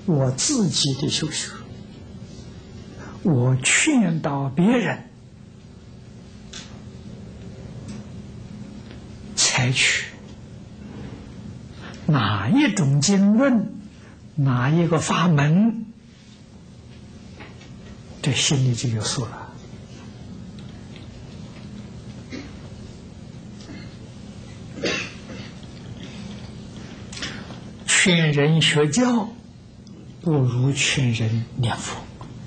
我自己的修学，我劝导别人，采取哪一种经论，哪一个法门，这心里就有数了。劝人学教，不如劝人念佛；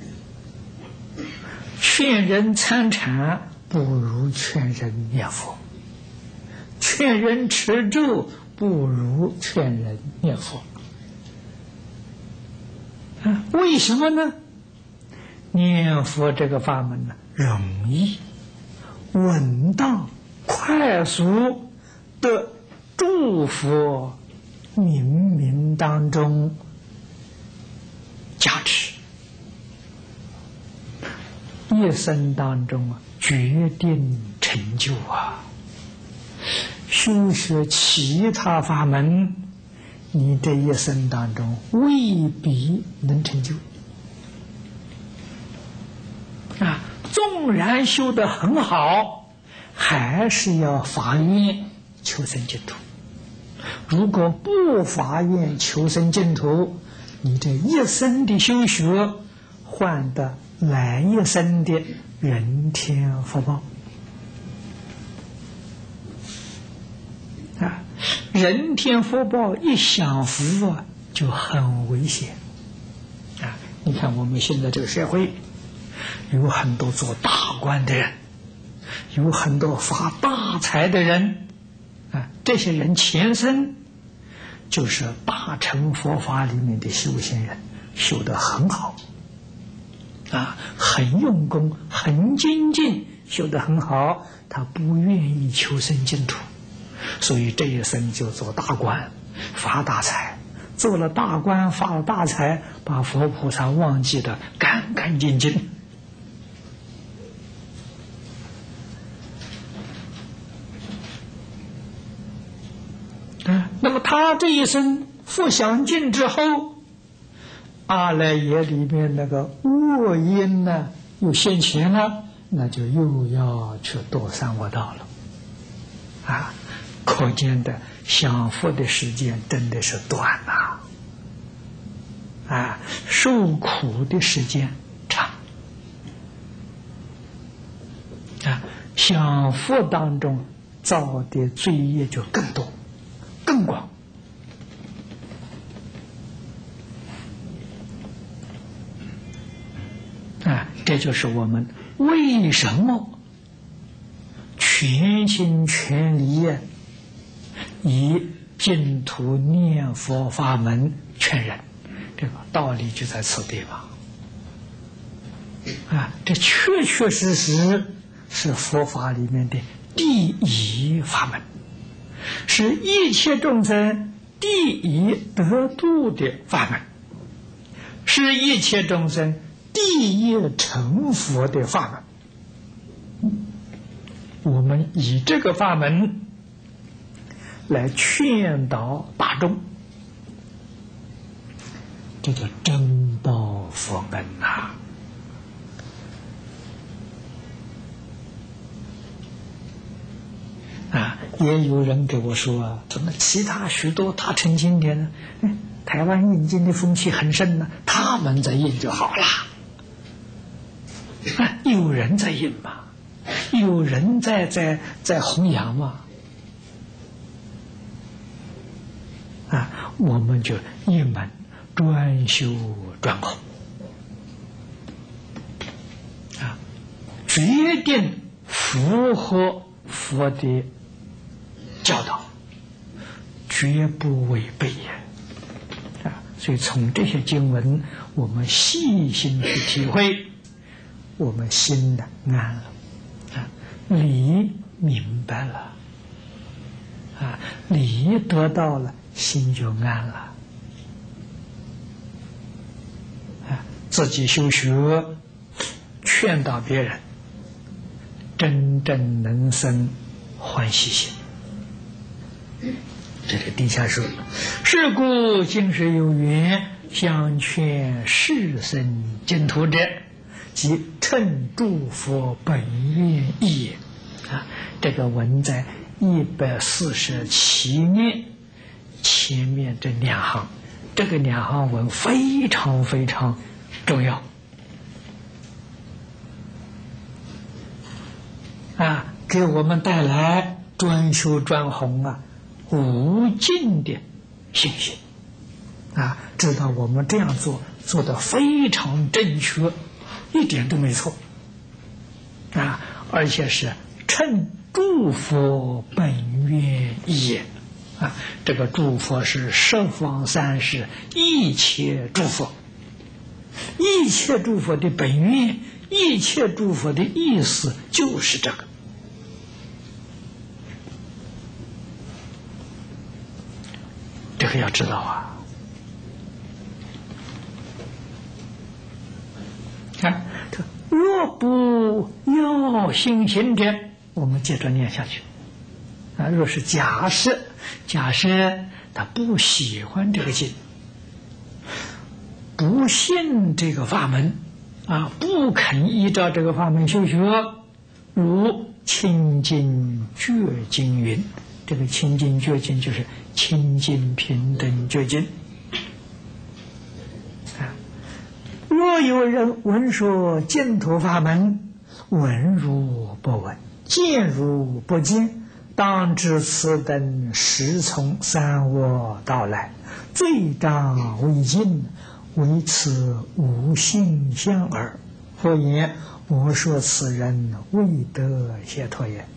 劝人参禅，不如劝人念佛；劝人持咒，不如劝人念佛。为什么呢？念佛这个法门呢，容易、稳当、快速的祝福冥冥当中加持，一生当中决定成就啊！修学其他法门，你这一生当中未必能成就啊！纵然修得很好，还是要发愿求生净土。如果不发愿求生净土，你这一生的修学换得来一生的人天福报啊！人天福报一享福啊，就很危险啊！你看我们现在这个社会，有很多做大官的人，有很多发大财的人啊，这些人前身就是大乘佛法里面的修行人，修得很好啊，很用功，很精进，修得很好，他不愿意求生净土，所以这一生就做大官发大财，做了大官发了大财，把佛菩萨忘记得干干净净。那么他这一生复享尽之后，阿赖耶里面那个恶因呢又现前了，那就又要去堕三恶道了啊！可见的享福的时间真的是短呐啊，受苦的时间长啊，享福当中造的罪业就更多更广啊！这就是我们为什么全心全力以净土念佛法门劝人，这个道理就在此地方啊！这确确实实是佛法里面的第一法门，是一切众生第一得度的法门，是一切众生第一成佛的法门。我们以这个法门来劝导大众，这叫真报佛恩呐！啊，也有人给我说，怎么其他许多大乘经典呢？台湾印经的风气很盛呢，他们在印就好了。有人在印嘛，有人在弘扬嘛。啊，我们就一门专修专攻啊，决定符合佛的教导，绝不违背啊！所以从这些经文，我们细心去体会，我们心的安了啊，理明白了啊，理得到了，心就安了啊！自己修学，劝导别人，真正能生欢喜心。这里底下说：是故今世有缘， 相劝世生净土者，即称诸佛本愿意也。这个文在147面前面这2行，这个2行文非常非常重要给我们带来专修专弘无尽的信心知道我们这样做得非常正确，一点都没错而且是称诸佛本愿意也这个诸佛是十方三世一切诸佛，一切诸佛的本愿，一切诸佛的意思就是这个这个要知道若不要信心者，我们接着念下去若是假设他不喜欢这个经，不信这个法门不肯依照这个法门修学，如清净觉经云，这个清净觉经就是清净平等觉经若有人闻说净土法门，闻如不闻，见如不见，当知此等时从三恶道来，罪障未尽，为此无性相耳。或言我说此人未得解脱也。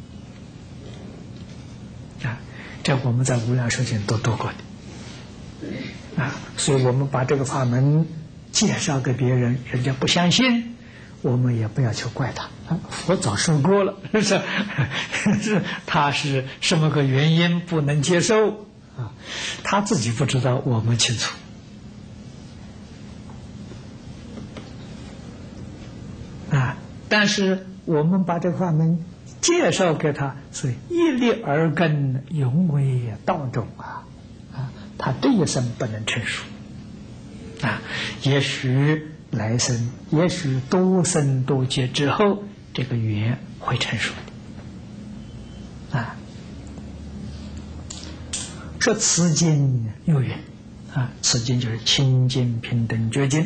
这我们在无量寿经都读过的所以我们把这个法门介绍给别人，人家不相信，我们也不要去怪他佛早说过了，是他是什么个原因不能接受他自己不知道，我们清楚但是我们把这个法门介绍给他，所以一力而根，永为道种他这一生不能成熟也许来生，也许多生多劫之后，这个缘会成熟的说此经有缘此经就是清净平等觉经。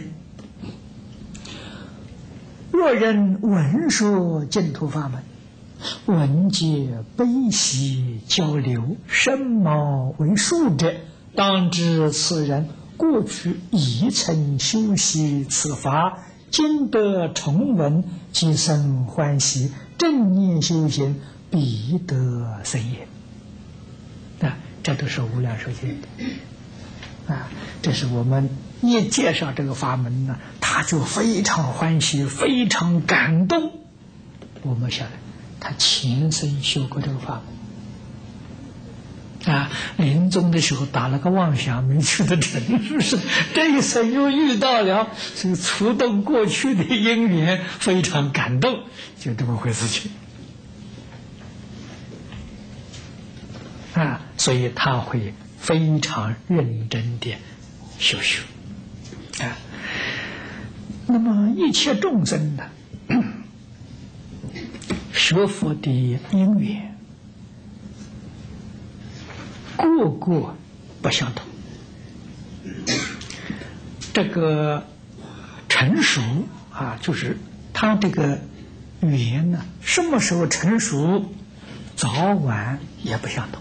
若人闻说净土法门，闻皆悲喜交流，身毛为数者，当知此人过去已曾修习此法，今得重闻，即生欢喜，正念修行，必得生也。这都是无量寿经这是我们一介绍这个法门呢，他就非常欢喜，非常感动。我们晓得他前生修过这个法门临终的时候打了个妄想，没去得成，是不是？这一生又遇到了这个触动过去的因缘，非常感动，就这么回事情所以他会非常认真的修学那么一切众生呢学佛的因缘个个不相同，这个成熟就是他这个缘呢什么时候成熟，早晚也不相同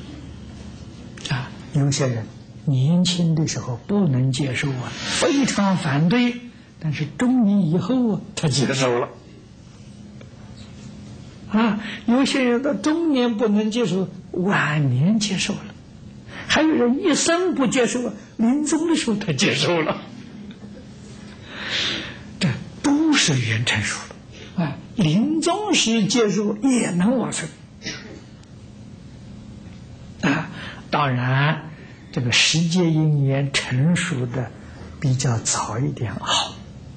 有些人年轻的时候不能接受非常反对，但是中年以后他接受了有些人到中年不能接受，晚年接受了，还有人一生不接受，临终的时候他接受了，这都是缘成熟了临终时接受也能往生当然这个时间因缘成熟的比较早一点好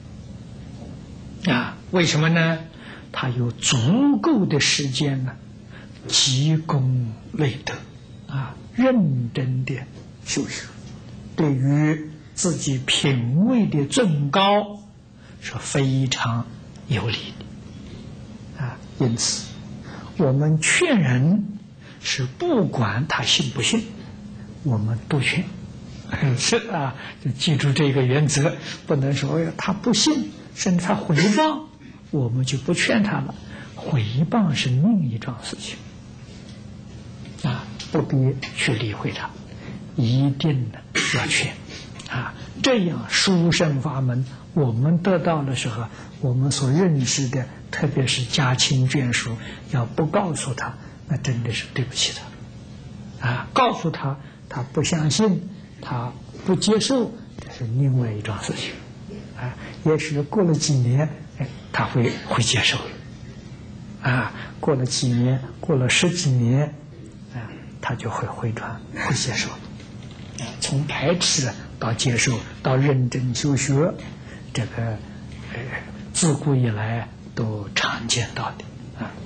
为什么呢？他有足够的时间呢积功累德认真的修学，对于自己品位的尊高是非常有理的啊。因此，我们劝人是不管他信不信，我们都劝。是啊，就记住这个原则，不能说他不信，甚至他毁谤，我们就不劝他了。毁谤是另一桩事情啊，不必去理会他，一定要劝啊。这样殊胜法门，我们得到的时候，我们所认识的，特别是家亲眷属，要不告诉他，那真的是对不起他啊。告诉他，他不相信，他不接受，这是另外一桩事情啊。也许过了几年，他会接受啊。过了几年，过了10几年，他就会回转，会接受。从排斥到接受，到认真修学，这个自古以来都常见到的啊。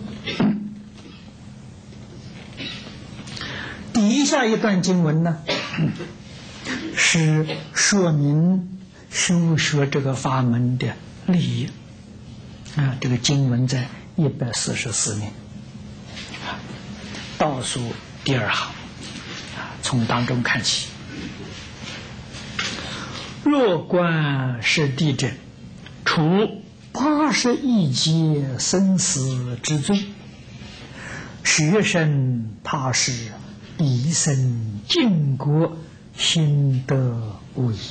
底下一段经文呢，是说明修学这个法门的利益啊。这个经文在144面倒数第2行啊，从当中看起。若观是地者，除80亿劫生死之罪，学生他是一生净国，心得无疑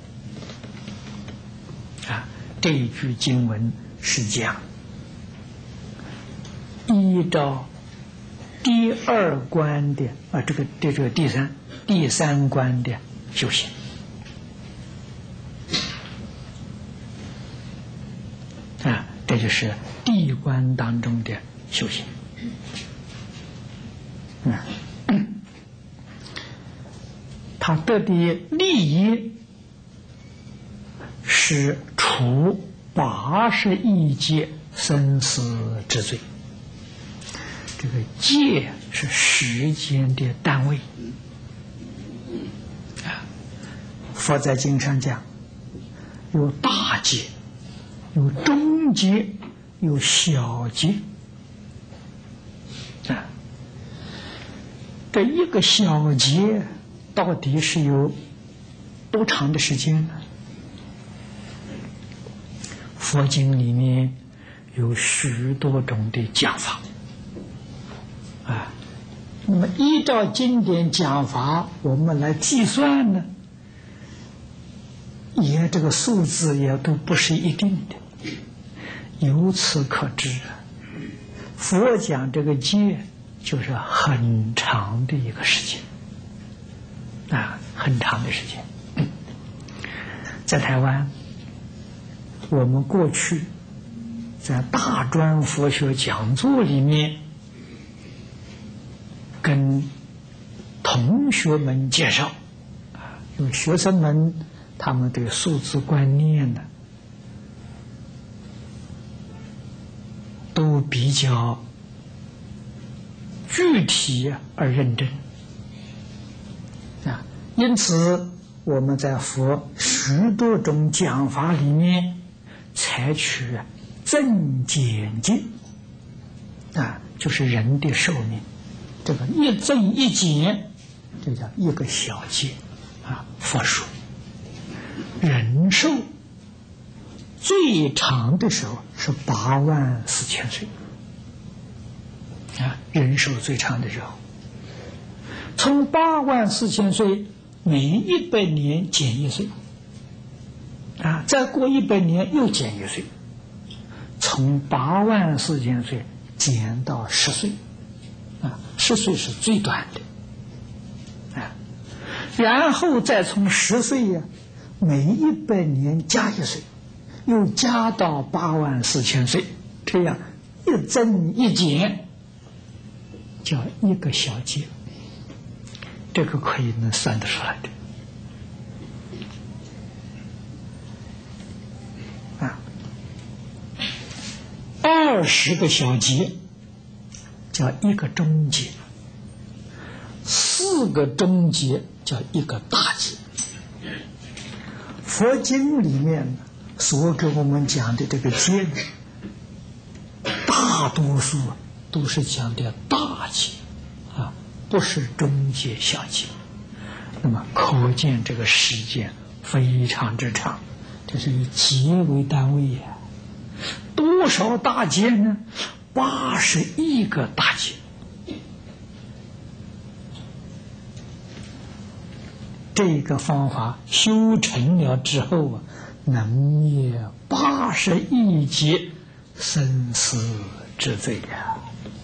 啊。这一句经文是讲依照第2关的这个第三关的修行啊，这就是第1关当中的修行。他得的利益是除80亿劫生死之罪。这个劫是时间的单位啊。佛在经上讲，有大劫，有中劫，有小劫啊。这一个小劫到底是有多长的时间呢？佛经里面有许多种的讲法啊。那么依照经典讲法，我们来计算呢，也这个数字也都不是一定的。由此可知，佛讲这个劫就是很长的一个时间啊，很长的时间。在台湾，我们过去在大专佛学讲座里面跟同学们介绍啊，因为学生们他们对数字观念呢都比较具体而认真啊，因此我们在佛许多种讲法里面采取增减界啊，就是人的寿命，这个一增一减，这叫一个小界啊。佛说人寿最长的时候是84000岁啊，人寿最长的时候，从84000岁每100年减1岁啊，再过100年又减1岁，从84000岁减到10岁啊，10岁是最短的啊，然后再从10岁呀，每100年加1岁，又加到84000岁，这样一增一减，叫一个小劫，这个可以能算得出来的啊。20个小劫叫一个中劫，4个中劫叫一个大劫佛经里面所给我们讲的这个戒，大多数都是讲的大戒啊，不是中戒、小戒。那么可见这个时间非常之长，这是以节为单位呀。多少大戒呢？81个大戒。这个方法修成了之后啊，能灭81劫生死之罪呀！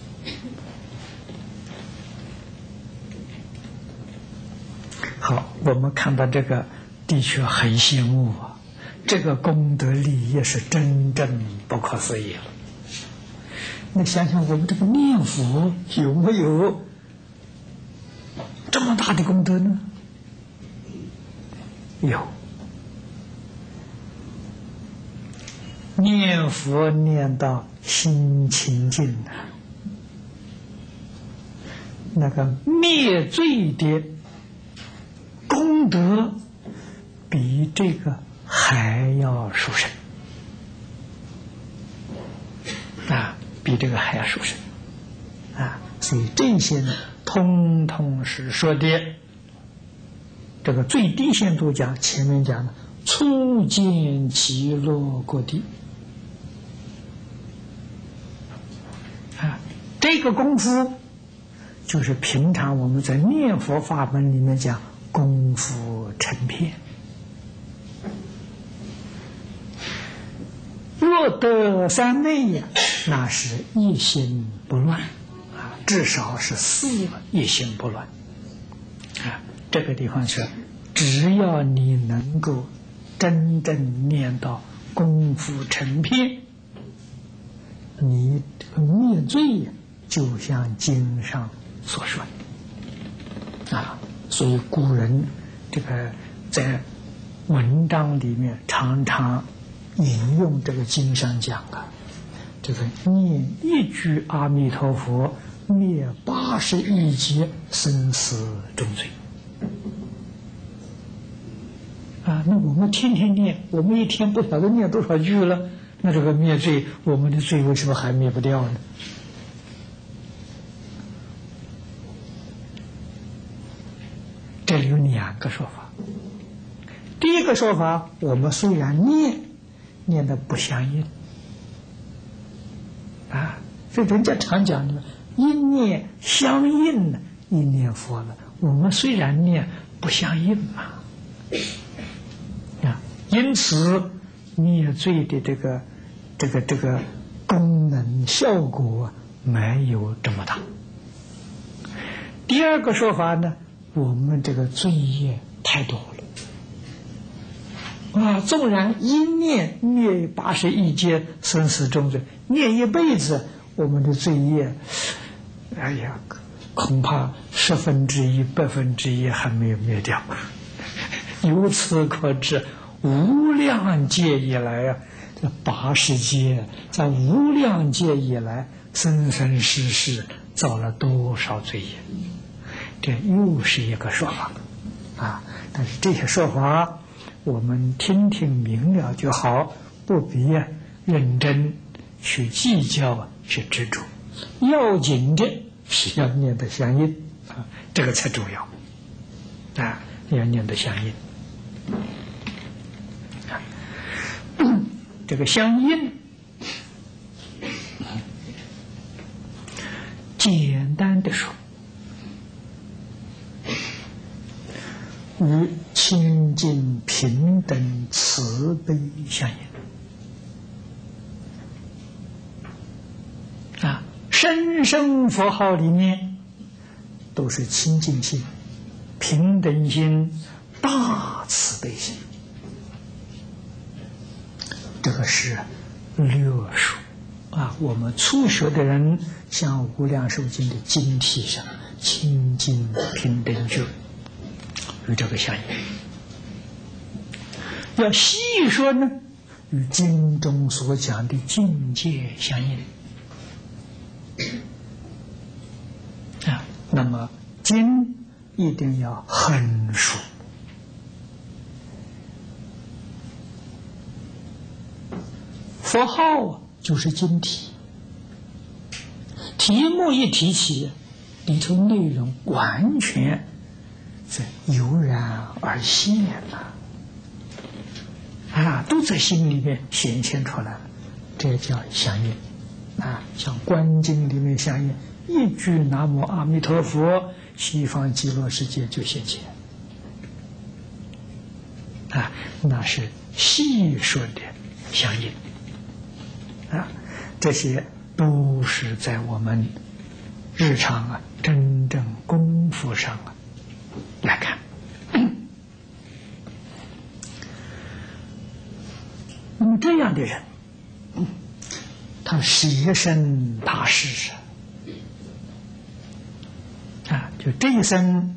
好，我们看到这个，的确很羡慕啊！这个功德利益是真正不可思议了。那想想我们这个念佛有没有这么大的功德呢？有。念佛念到心清净的，那个灭罪的功德比这个还要殊胜啊，比这个还要殊胜啊！所以这些呢，通通是说的这个最低限度讲，前面讲的初见极乐国地啊，这个功夫就是平常我们在念佛法门里面讲功夫成片。若得三昧呀，那是一心不乱啊，至少是4一心不乱啊。这个地方是，只要你能够真正念到功夫成片，你这个灭罪就像经上所说啊。所以古人这个在文章里面常常引用这个经上讲啊，这个念一句阿弥陀佛，灭81劫生死重罪。啊，那我们天天念，我们一天不晓得念多少句了，那这个灭罪，我们的罪为什么还灭不掉呢？这里有2个说法。第一个说法，我们虽然念的不相应啊，所以人家常讲的一念相应呢，一念佛了。我们虽然念不相应嘛。因此灭罪的这个功能效果没有这么大。第二个说法呢，我们这个罪业太多了啊，纵然一念灭81劫生死重罪，念一辈子，我们的罪业，哎呀，恐怕1/10、100%还没有灭掉。由此可知，无量劫以来啊，这80劫，在无量劫以来，生生世世造了多少罪业？这又是一个说法啊！但是这些说法，我们听听明了就好，不必认真去计较、去执着。要紧的是要念得相应啊，这个才重要啊！要念得相应。这个相应，简单的说，与清净平等慈悲相应啊，声声佛号里面都是清净心、平等心、大慈悲心。这个是略说啊，我们初学的人像《无量寿经》的经题上清净平等觉与这个相应。要细说呢，与经中所讲的境界相应啊。那么经一定要很熟佛号就是经题，题目一提起，里头内容完全是油然而现了，都在心里面显现出来了，这叫相应像观经里面相应，一句南无阿弥陀佛，西方极乐世界就现前那是细说的相应这些都是在我们日常真正功夫上来看。那么这样的人，他舍身大事就这一生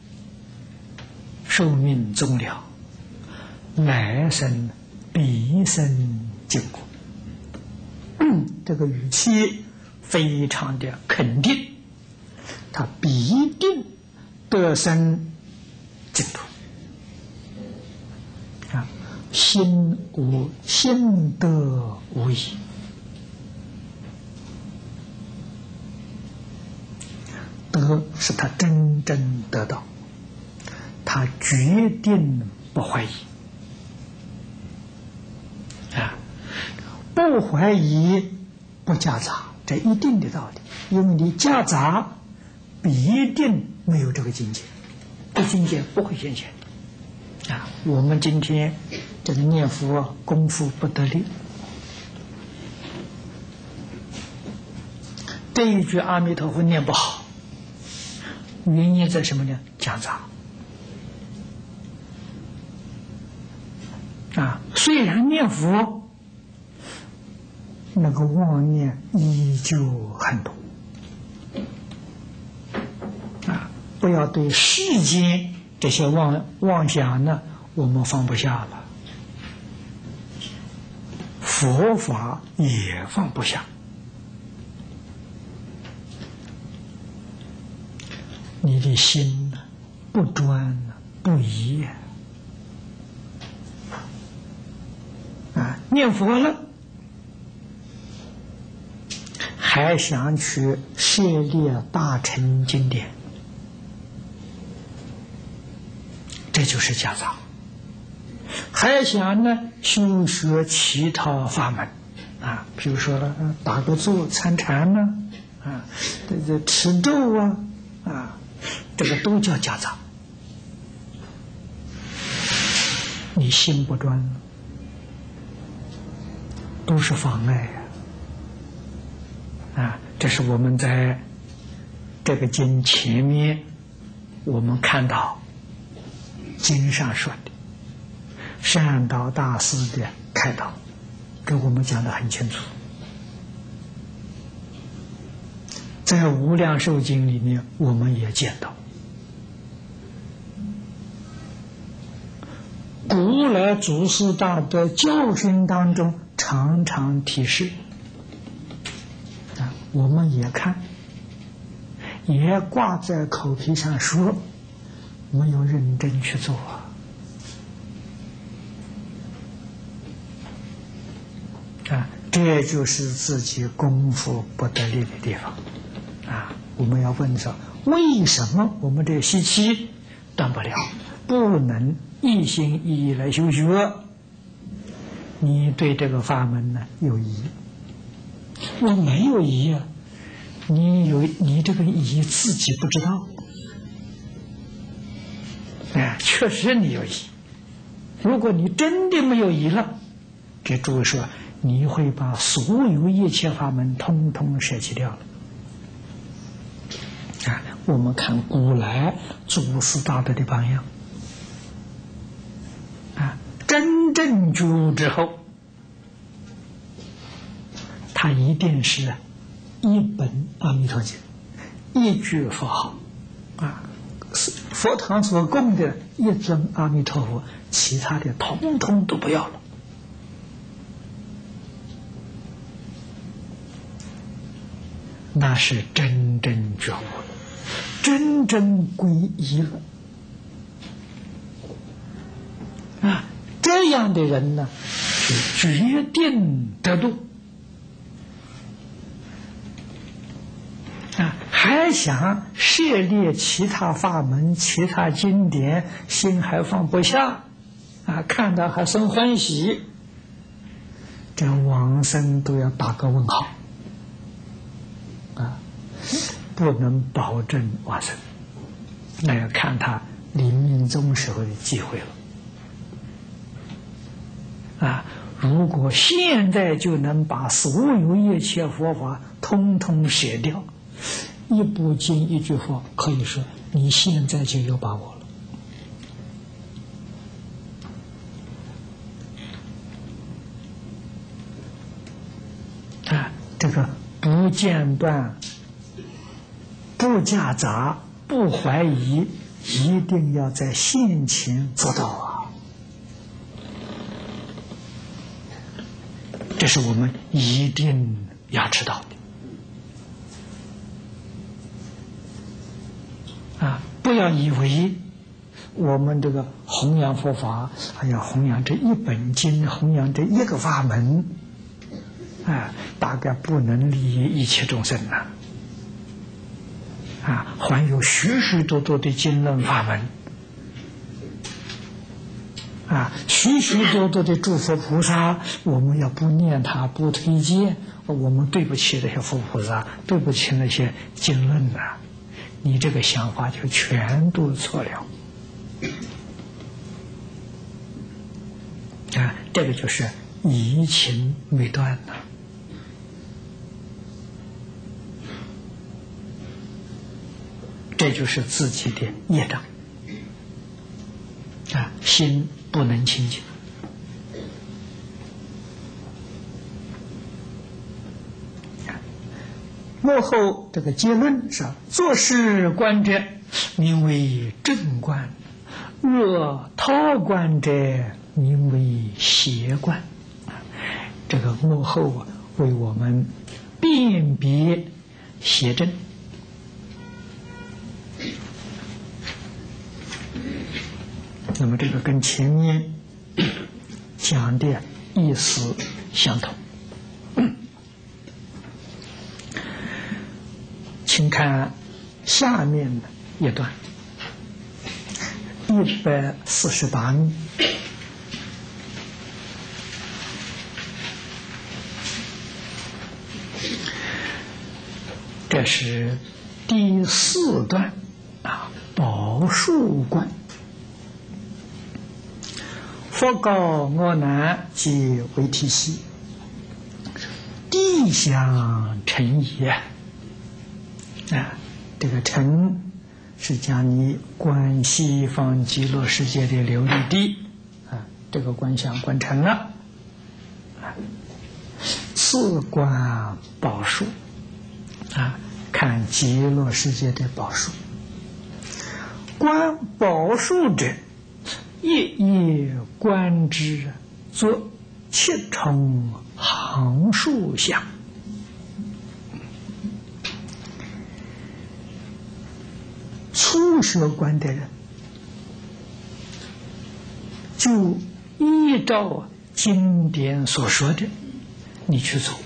寿命终了，来生必生经过。这个语气非常的肯定，他必定得生净土心得无疑。得是他真正得到，他决定不怀疑不怀疑不夹杂，这一定的道理。因为你夹杂，必定没有这个境界，这境界不会现前我们今天这个念佛功夫不得力，这一句阿弥陀佛念不好，原因在什么呢？夹杂虽然念佛，那个妄念依旧很多不要对世间这些妄想呢，我们放不下了，佛法也放不下。你的心不专不疑念佛了，还想去涉猎大乘经典，这就是夹杂。还想修学其他法门比如说打个坐参禅这持咒这个都叫夹杂。你心不专都是妨碍这是我们在这个经前面我们看到经上说的善导大师的开导，给我们讲得很清楚。在无量寿经里面我们也见到，古来祖师大德教训当中常常提示我们也看，也挂在口皮上说，没有认真去做这就是自己功夫不得力的地方我们要问说，为什么我们这习气断不了，不能一心一意来修学？你对这个法门有疑，我没有疑你这个疑自己不知道确实你有疑。如果你真的没有疑了，这诸位说你会把所有一切法门通通舍弃掉了我们看古来祖师大德的榜样真正觉悟之后，他一定是一本阿弥陀经，一句佛号佛堂所供的一尊阿弥陀佛，其他的统统都不要了。那是真正觉悟了，真正皈依了这样的人是决定得度啊，还想涉猎其他法门、其他经典，心还放不下啊，看到还生欢喜，这往生都要打个问号啊，不能保证往生，那要看他临命终时候的机会了啊。如果现在就能把所有一切佛法通通舍掉，一部经一句话，可以说你现在就有把握了啊。这个不间断、不夹杂、不怀疑，一定要在现前做到啊。这是我们一定要知道的啊！不要以为我们这个弘扬佛法，还要弘扬这一本经，弘扬这一个法门啊，大概不能利益一切众生呐啊！还有许许多多的经论法门啊，许许多多的诸佛菩萨，我们要不念他，不推荐，我们对不起那些佛菩萨，对不起那些经论啊！你这个想法就全都错了啊！这个就是疑情未断了。这就是自己的业障啊，心不能清净。幕后这个结论是：做事观者，名为正观；若他观者，名为邪观。这个幕后为我们辨别邪正。那么这个跟前面讲的意思相同。请看下面的一段148页，这是第4段啊，宝树观。佛告我难皆为体系，地相成也。啊，这个成是讲你观西方极乐世界的琉璃地啊，这个观想观成了。次观宝树啊，看极乐世界的宝树。观宝树者，夜夜观之，作7重行树相。初学观的人，就依照经典所说的，你去做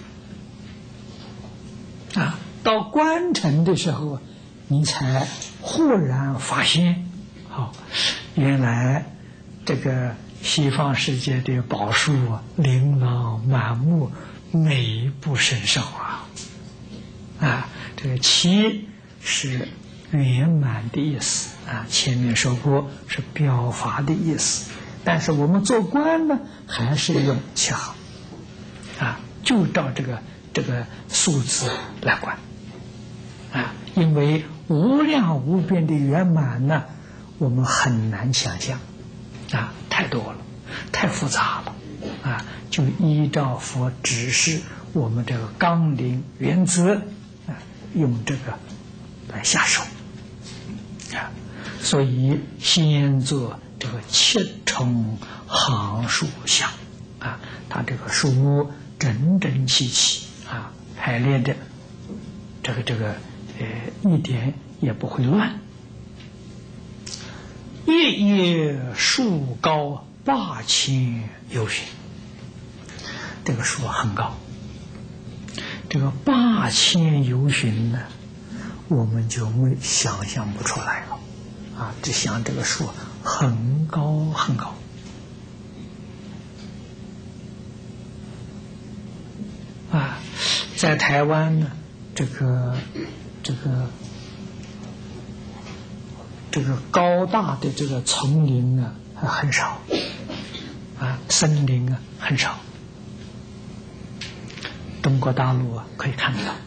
啊。到观成的时候，你才忽然发现，原来这个西方世界的宝树琳琅满目，美不胜收啊！这个7是圆满的意思啊，前面说过是表法的意思，但是我们做观呢，还是用7行啊，就照这个数字来观啊，因为无量无边的圆满呢，我们很难想象啊，太多了，太复杂了啊，就依照佛指示我们这个纲领原则啊，用这个来下手啊，所以先做这个7重行树相啊，它这个树木整整齐齐啊，排列的这个一点也不会乱。夜夜树高8000由旬这个树很高，这个8000由旬呢，我们就想象不出来了啊！只想这个树很高很高啊，在台湾呢，这个高大的这个丛林啊很少啊，森林啊很少。中国大陆啊可以看得到。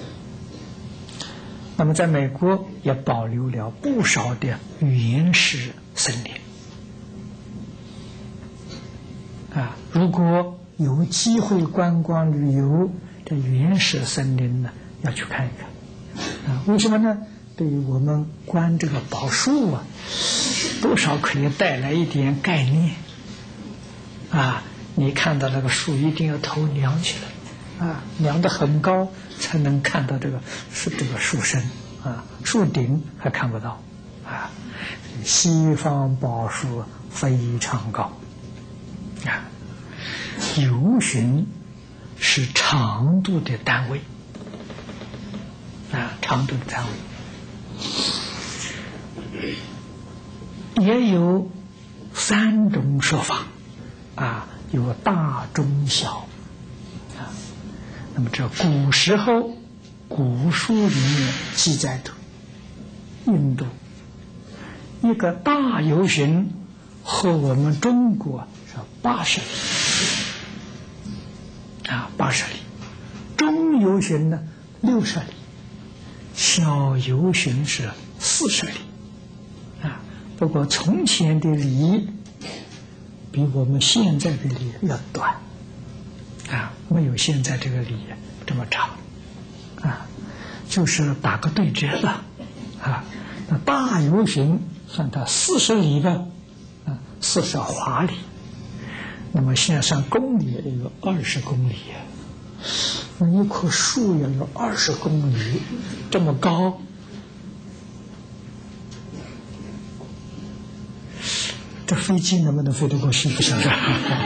那么在美国也保留了不少的原始森林啊，如果有机会观光旅游，这原始森林呢要去看一看啊。为什么呢？对于我们观这个宝树啊，多少可以带来一点概念啊。你看到那个树，一定要头量起来啊，量得很高才能看到这个树身啊，树顶还看不到啊。西方宝树非常高啊，由旬是长度的单位啊，长度的单位。也有3种说法啊，有大中小啊。那么这古时候古书里面记载的，印度一个大由旬和我们中国是80里啊，80里，中由旬呢60里，小由旬是40里啊。不过从前的里比我们现在的里要短啊，没有现在这个里这么长啊，就是打个对折了啊。那大由旬算它40里吧啊，40华里。那么现在算公里也有20公里啊，那一棵树要有20公里这么高，这飞机能不能飞得过去？不晓得。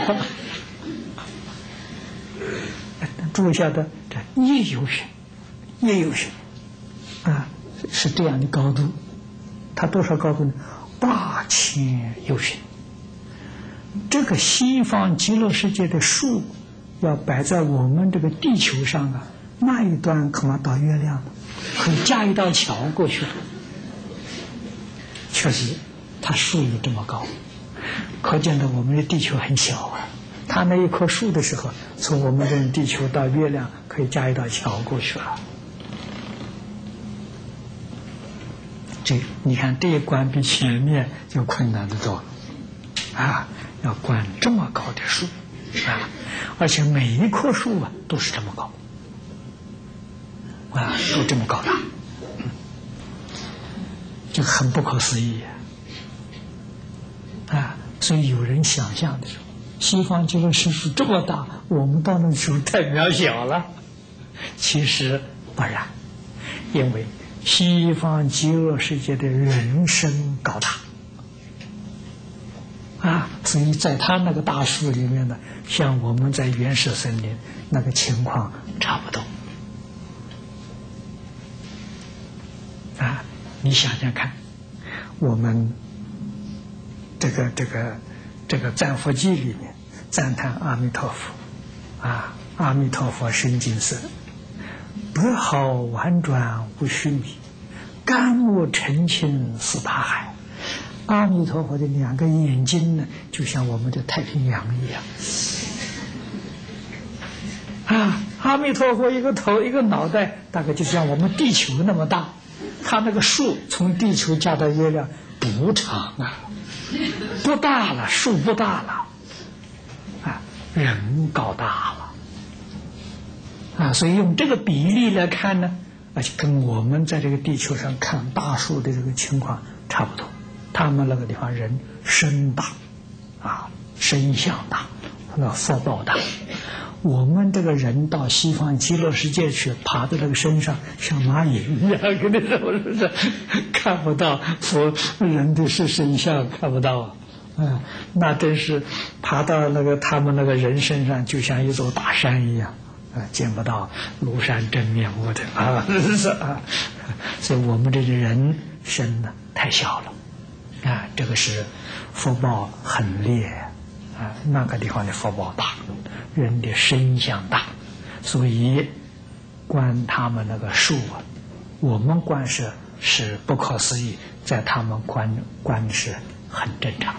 注意一下的，这1由旬，1由旬啊，是这样的高度。它多少高度呢？8000由旬。这个西方极乐世界的树要摆在我们这个地球上啊，那一端恐怕到月亮了，可以架一道桥过去了。确实，它树有这么高，可见的我们的地球很小啊。它那一棵树的时候，从我们这地球到月亮可以架一道桥过去了。这你看这一关比前面就困难得多啊！要观这么高的树啊，而且每一棵树啊都是这么高啊，都这么高大，就很不可思议啊！所以有人想象的时候，西方极乐世界这么大，我们到那时候太渺小了。其实不然，因为西方极乐世界的人身高大啊，所以在他那个大树里面呢，像我们在原始森林那个情况差不多啊。你想想看，我们这个赞佛记里面赞叹阿弥陀佛啊，阿弥陀佛深净色，德好婉转无须弥，甘木澄清似大海。阿弥陀佛的2个眼睛呢，就像我们的太平洋一样啊！阿弥陀佛一个头一个脑袋，大概就像我们地球那么大。他那个树从地球架到月亮不长啊，不大了，树不大了啊，人高大了啊！所以用这个比例来看呢，而且跟我们在这个地球上看大树的这个情况差不多。他们那个地方人身大啊，身相大，那福报大。我们这个人到西方极乐世界去，爬在那个身上像蚂蚁一样，跟那种是看不到佛人的是身相，看不到那真是爬到他们那个人身上，就像一座大山一样，见不到庐山真面目的所以我们这些人身呢太小了这个是福报很劣那个地方的福报大，人的身相大，所以观他们那个树我们观是不可思议，在他们观是很正常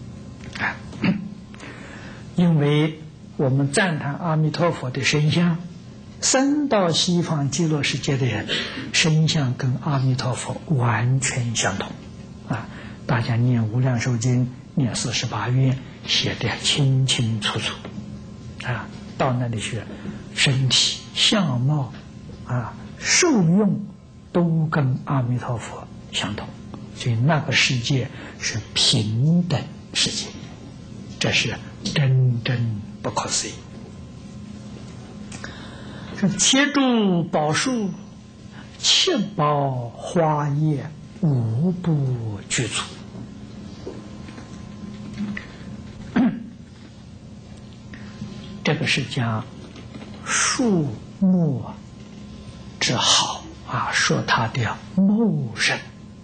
因为我们赞叹阿弥陀佛的身相，生到西方极乐世界的人身相跟阿弥陀佛完全相同大家念无量寿经，念48愿，写得清清楚楚到那里去，身体相貌受用都跟阿弥陀佛相同，所以那个世界是平等世界，这是真正不可思议。切诸宝树，切宝花叶，无不具足。这个是讲树木之好说它的茂盛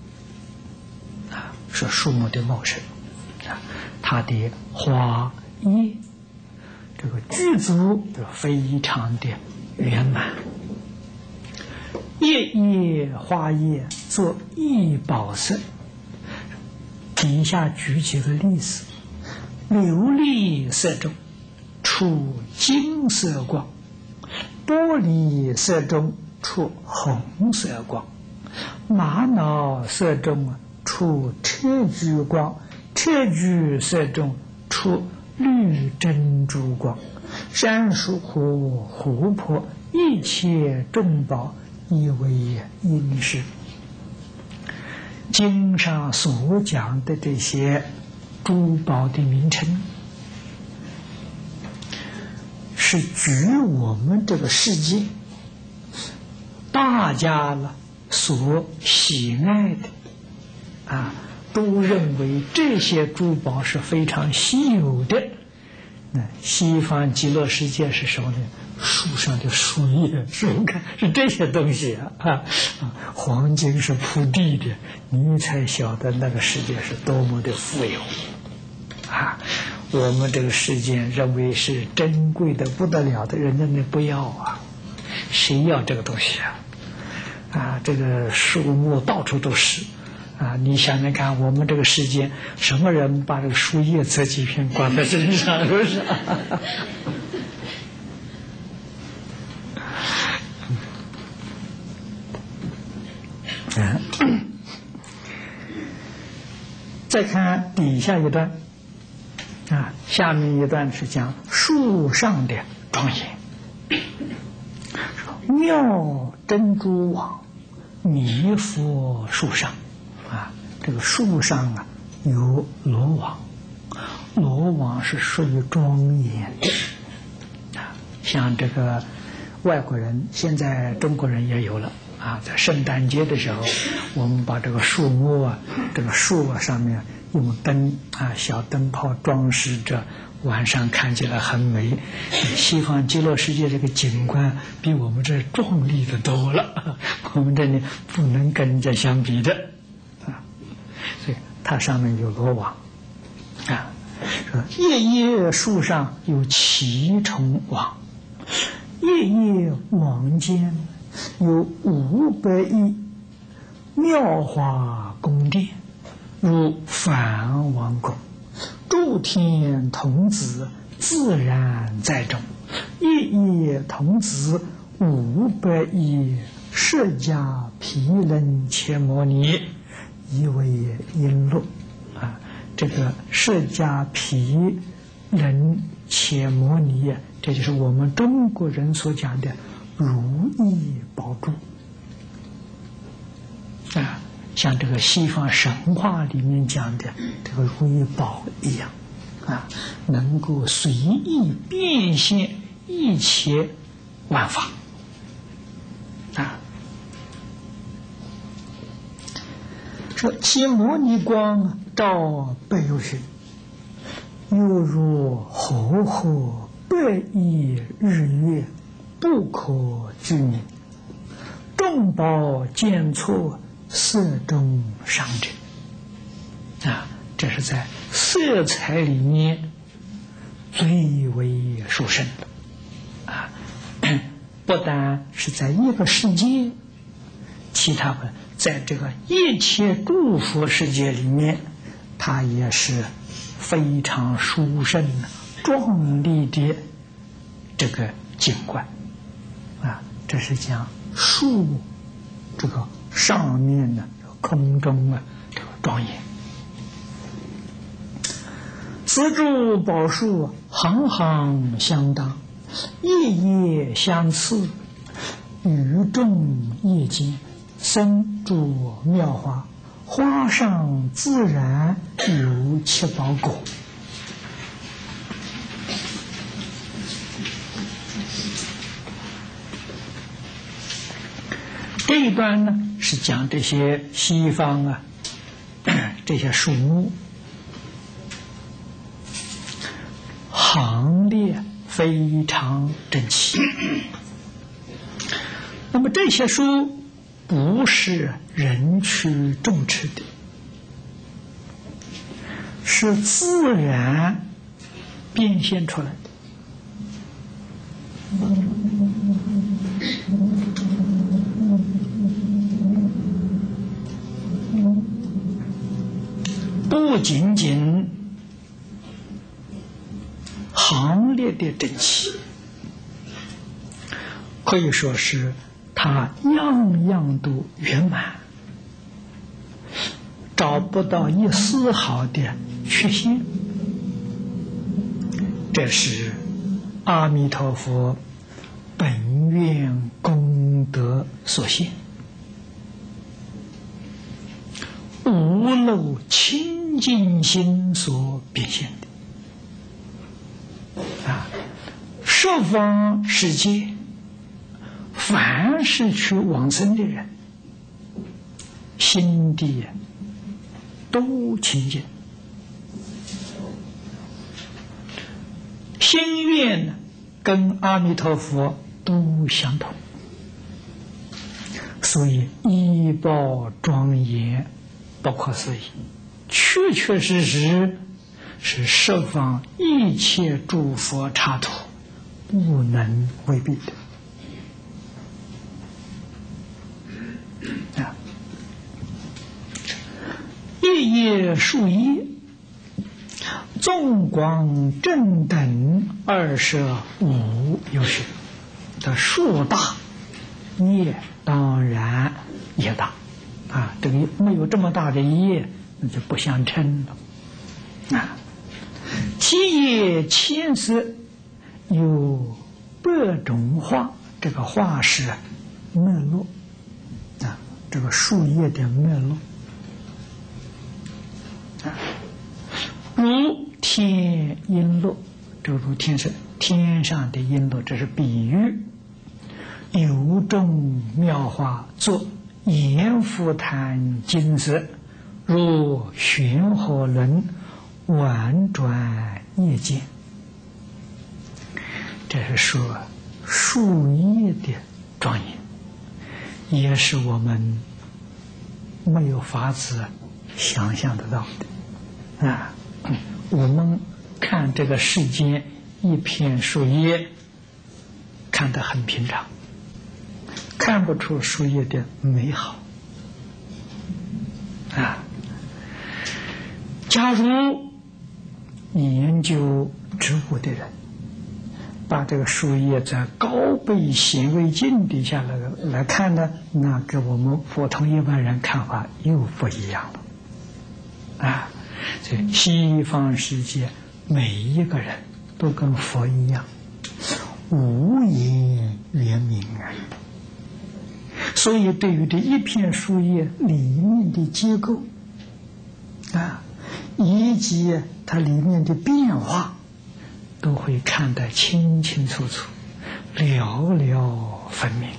说树木的茂盛它的花叶这个具足就非常的圆满，叶叶花叶作异宝色。底下举几个例子：琉璃色中出金色光，玻璃色中出红色光，玛瑙色中出砗磲光，砗磲色中出绿珍珠光，山树湖泊一切众宝亦为因事。经上所讲的这些珠宝的名称，是举我们这个世界大家所喜爱的都认为这些珠宝是非常稀有的。西方极乐世界是什么呢？树上的树叶、树干是这些东西黄金是铺地的，你才晓得那个世界是多么的富有我们这个世界认为是珍贵的不得了的，人家那不要谁要这个东西这个树木到处都是你想想看，我们这个世界什么人把这个树叶折几片挂在身上，是不是再看底下一段下面一段是讲树上的庄严。妙珍珠网弥佛树上这个树上有罗网，罗网是属于庄严的像这个外国人，现在中国人也有了在圣诞节的时候，我们把这个树木这个树上面用灯小灯泡装饰着，晚上看起来很美。西方极乐世界这个景观比我们这壮丽的多了，我们这里不能跟人家相比的所以它上面有罗网说叶叶树上有7重网，叶叶网间有500亿妙华宫殿，如梵王宫，诸天童子自然在中，叶叶童子500亿释迦毗冷切摩尼，以为璎珞这个释迦毗冷切摩尼这就是我们中国人所讲的如意宝珠像这个西方神话里面讲的这个如意宝一样能够随意变现一切万法说其摩尼光照百有寻犹如河河百亿日月，不可具名。众宝见错，色中上者。啊，这是在色彩里面最为殊胜的啊！不单是在一个世界，其他的在这个一切诸佛世界里面，它也是非常殊胜的、壮丽的这个景观啊！这是讲树这个上面的空中啊，这个庄严。此诸宝树行行相当，夜夜相次，与众夜间，生诸妙花，花上自然有七宝果。这一段呢，是讲这些西方啊，这些树木行列非常整齐。那么这些树不是人去种植的，是自然变现出来的。不仅仅行列的整齐，可以说是它样样都圆满，找不到一丝毫的缺陷。这是阿弥陀佛本愿功德所现，无漏清净心所表现的啊！十方世界，凡是去往生的人，心地都清净，心愿呢跟阿弥陀佛都相同，所以依报庄严，不可思议，确确实实是十方一切诸佛刹土不能违背的啊！夜夜数夜，纵广正等25有许的数大，业当然也大啊！这个没有这么大的业，那就不相称了啊！其业千色，有百种花，这个花是脉络啊，这个树叶的脉络啊，如天璎珞，这个如天是天上的璎珞，这是比喻。有众妙花，作阎浮檀金色，如旋火轮，婉转夜间。这是说树叶的庄严，也是我们没有法子想象得到的啊！我们看这个世间一片树叶，看得很平常，看不出树叶的美好啊！假如研究植物的人，把这个树叶在高倍显微镜底下来看呢，那跟我们普通一般人看法又不一样了啊！所以西方世界每一个人都跟佛一样，无言圆明啊！所以对于这一片树叶里面的结构啊，以及它里面的变化，都会看得清清楚楚，了了分明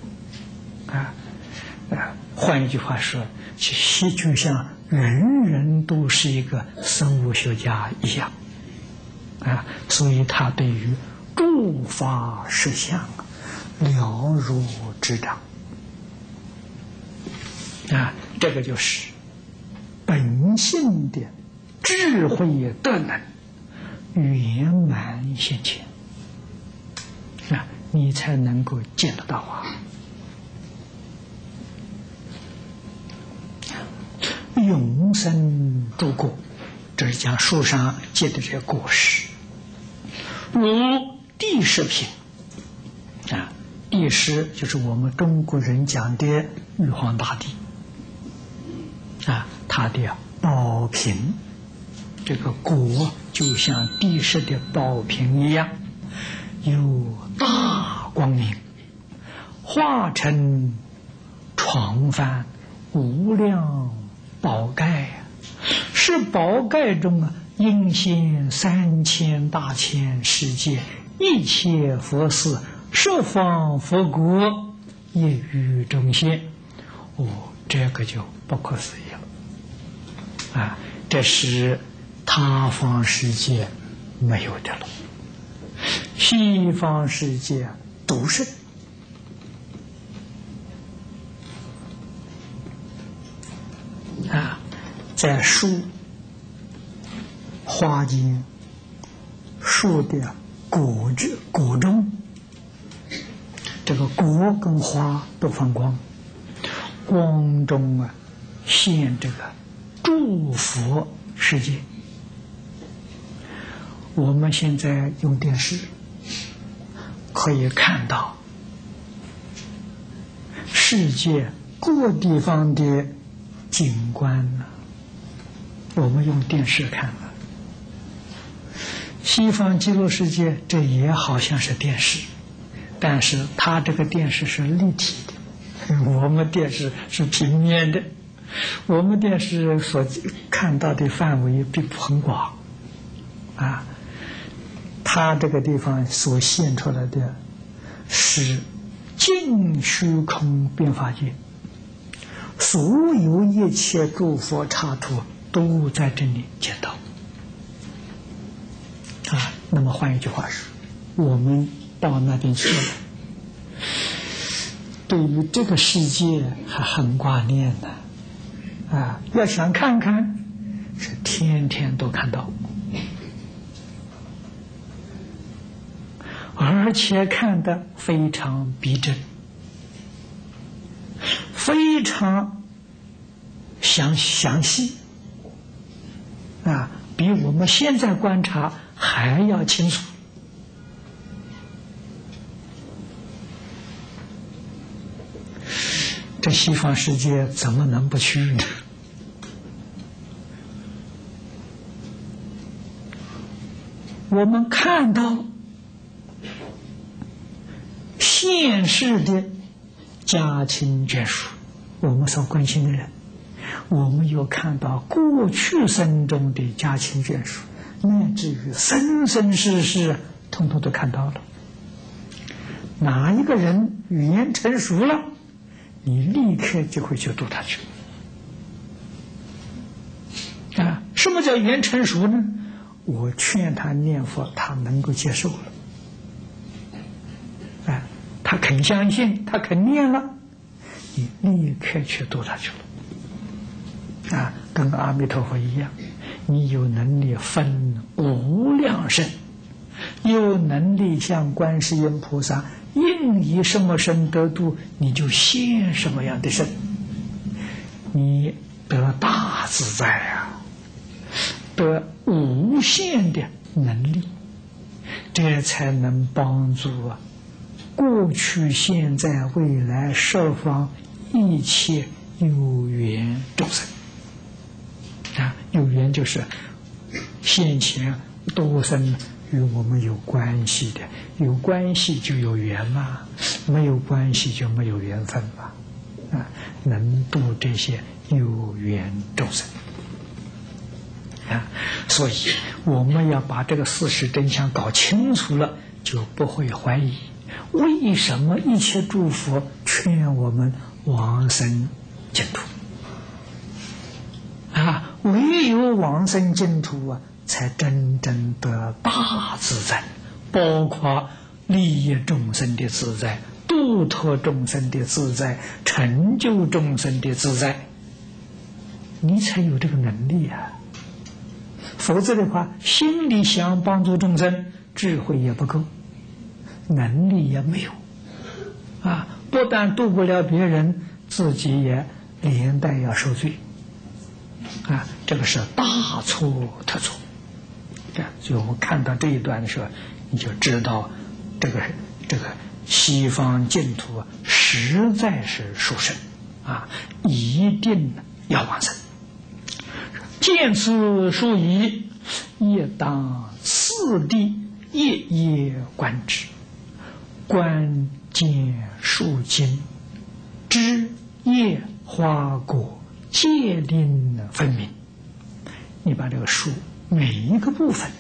换一句话说，就像人人都是一个生物学家一样所以他对于诸法实相了如指掌这个就是本性的智慧德能圆满现前你才能够见得到永生诸果，这是讲书上记的这些果实。如地势品地势就是我们中国人讲的玉皇大帝他的宝瓶，这个果就像地势的宝瓶一样，有大光明，化成床幡无量宝盖是宝盖中应现3000大千世界一切佛寺十方佛国业于中现这个就不可思议了这是他方世界没有的了，西方世界都是在树花间树的果中，这个果跟花都放光，光中现这个诸佛世界。我们现在用电视可以看到世界各地方的景观我们用电视看了。西方极乐世界这也好像是电视，但是它这个电视是立体的，我们电视是平面的。我们电视所看到的范围并不很广它这个地方所现出来的是尽虚空变法界，所有一切诸佛刹土都在这里见到那么换一句话说，我们到那边去了，对于这个世界还很挂念要想看看是天天都看到，而且看得非常逼真，非常详细比我们现在观察还要清楚。这西方世界怎么能不去呢？我们看到现世的家亲眷属，我们所关心的人，我们又看到过去生中的家亲眷属，乃至于生生世世统统都看到了。哪一个人语言成熟了，你立刻就会去度他去什么叫语言成熟呢？我劝他念佛，他能够接受了他肯相信，他肯念了，你立刻去度他去了跟阿弥陀佛一样，你有能力分无量身，有能力向观世音菩萨应以什么身得度，你就现什么样的身，你得大自在得无限的能力，这才能帮助过去现在未来十方一切有缘众生有缘就是现前多生与我们有关系的，有关系就有缘嘛，没有关系就没有缘分嘛能度这些有缘众生所以我们要把这个事实真相搞清楚了，就不会怀疑为什么一切诸佛劝我们往生净土唯有往生净土才真正得大自在，包括利益众生的自在，度脱众生的自在，成就众生的自在，你才有这个能力啊。否则的话，心里想帮助众生，智慧也不够，能力也没有啊！不但度不了别人，自己也连带要受罪啊！这个是大错特错。所以我们看到这一段的时候，你就知道这个西方净土实在是殊胜啊，一定要往生。见此殊宜，业当次第夜夜观之，观见树经，枝叶花果界定分明。你把这个树每一个部分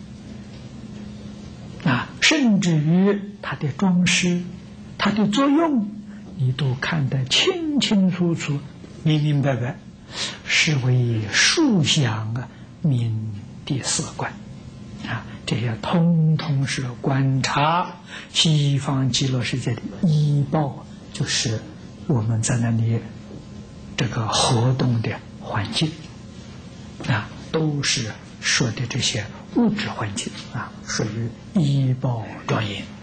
啊，甚至于它的装饰、它的作用，你都看得清清楚楚、明明白白，是为树想啊明的色观啊，这些通通是观察西方极乐世界的依报，就是我们在那里这个活动的环境啊，都是说的这些物质环境啊，属于依报庄严。